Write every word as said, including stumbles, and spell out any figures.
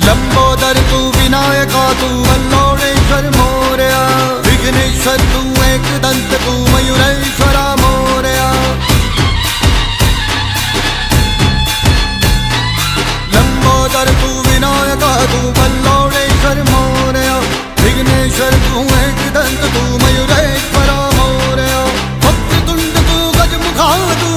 लंबोदर तू विनायका तू वल्लोणेश्वर मोरया, विघ्नेश्वर तू एकदंत तू मयूरेश्वरा मोरया। लंबोदर तू विनायका तू वल्लोणेश्वर मोरया, विघ्नेश्वर तू एकदंत तू मयूरेश्वरा मोरया। वक्रतुंड तू गजमुखा तू